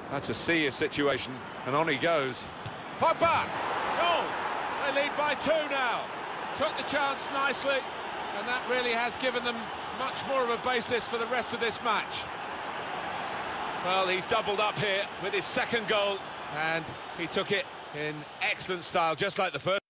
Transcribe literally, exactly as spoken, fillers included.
That's a serious situation, and on he goes. Pogba! Goal! They lead by two now. Took the chance nicely, and that really has given them much more of a basis for the rest of this match. Well, he's doubled up here with his second goal, and he took it in excellent style, just like the first.